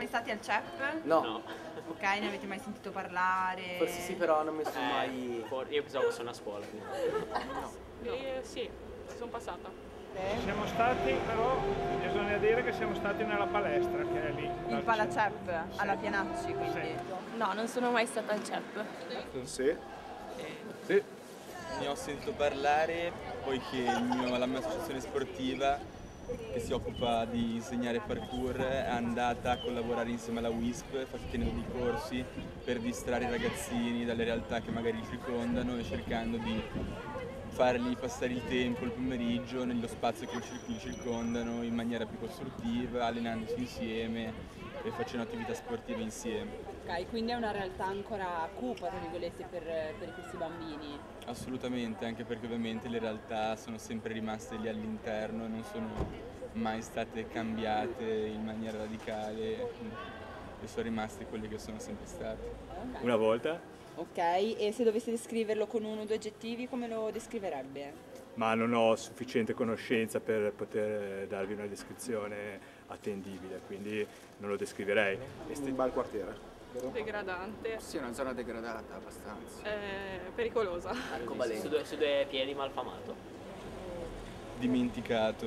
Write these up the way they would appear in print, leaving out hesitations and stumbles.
mai stati al CEP? No. No. Ok, ne avete mai sentito parlare? Forse sì, però non mi sono mai... Io pensavo fosse una scuola. Quindi. Sì, ci sono passata. Siamo stati, però bisogna dire che siamo stati nella palestra che è lì. Il Palacep, alla Pianacci, quindi. Sì. No, non sono mai stata al CEP. Sì. Sì. Ne ho sentito parlare poiché la mia associazione sportiva che si occupa di insegnare parkour è andata a collaborare insieme alla WISP tenendo dei corsi per distrarre i ragazzini dalle realtà che magari li circondano e cercando di fargli passare il tempo, il pomeriggio, nello spazio che li circondano in maniera più costruttiva, allenandosi insieme e facendo attività sportive insieme. Ok, quindi è una realtà ancora cupa, tra virgolette, per questi bambini. Assolutamente, anche perché ovviamente le realtà sono sempre rimaste lì all'interno e non sono mai state cambiate in maniera radicale e sono rimaste quelle che sono sempre state. Okay. Una volta? Ok, e se dovesse descriverlo con uno o due aggettivi, come lo descriverebbe? Ma non ho sufficiente conoscenza per poter darvi una descrizione attendibile, quindi non lo descriverei. Un bel quartiere. Degradante. Sì, è una zona degradata abbastanza. Pericolosa. Su due piedi malfamato. Dimenticato.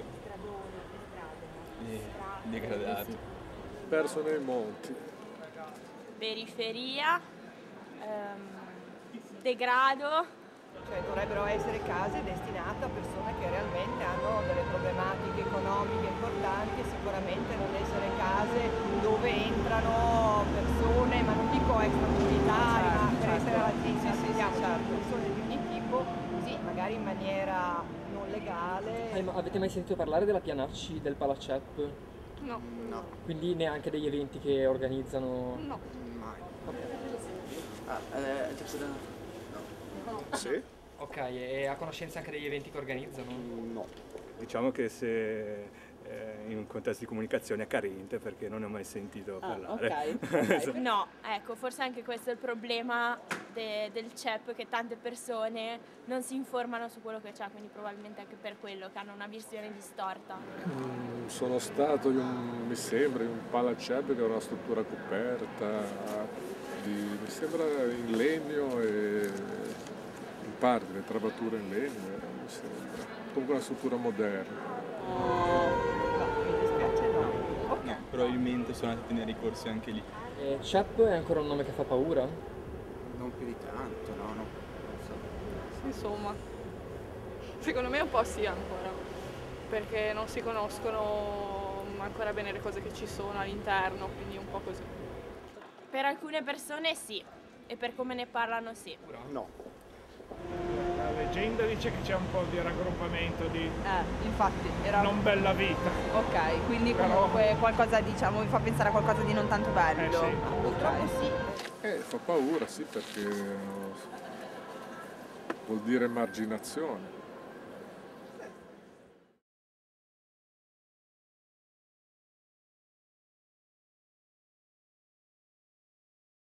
E degradato. Perso nei monti. Periferia. Degrado. Cioè dovrebbero essere case destinate a persone che realmente hanno delle problematiche economiche importanti e sicuramente non essere case dove entrano persone, ma non dico extracomunitari, ma per essere raggiunti persone di ogni tipo, così magari in maniera non legale. Avete mai sentito parlare della Pianacci, del Palacep? No. No. Quindi neanche degli eventi che organizzano? No. Mai. Okay. No. Sì. Ok, e a conoscenza anche degli eventi che organizzano? No. Diciamo che se in un contesto di comunicazione è carente perché non ne ho mai sentito parlare. Ok. No, ecco, forse anche questo è il problema del CEP, che tante persone non si informano su quello che c'è, quindi probabilmente anche per quello che hanno una visione distorta. Sono stato, mi sembra, in un Palacep che è una struttura coperta, mi sembra in legno e in parte le travature in legno, mi sembra. Comunque una struttura moderna. Mi dispiace no. Ok. No, probabilmente sono andati a tenere i corsi anche lì. CEP è ancora un nome che fa paura? Non più di tanto, no, non so. Insomma, secondo me un po' sì ancora, perché non si conoscono ancora bene le cose che ci sono all'interno, quindi un po' così. Per alcune persone sì, e per come ne parlano sì. No. La leggenda dice che c'è un po' di raggruppamento di Infatti, era... non bella vita. Ok, quindi Però- comunque qualcosa, diciamo, vi fa pensare a qualcosa di non tanto bello. Sì. Purtroppo sì. Fa paura, sì, perché vuol dire emarginazione.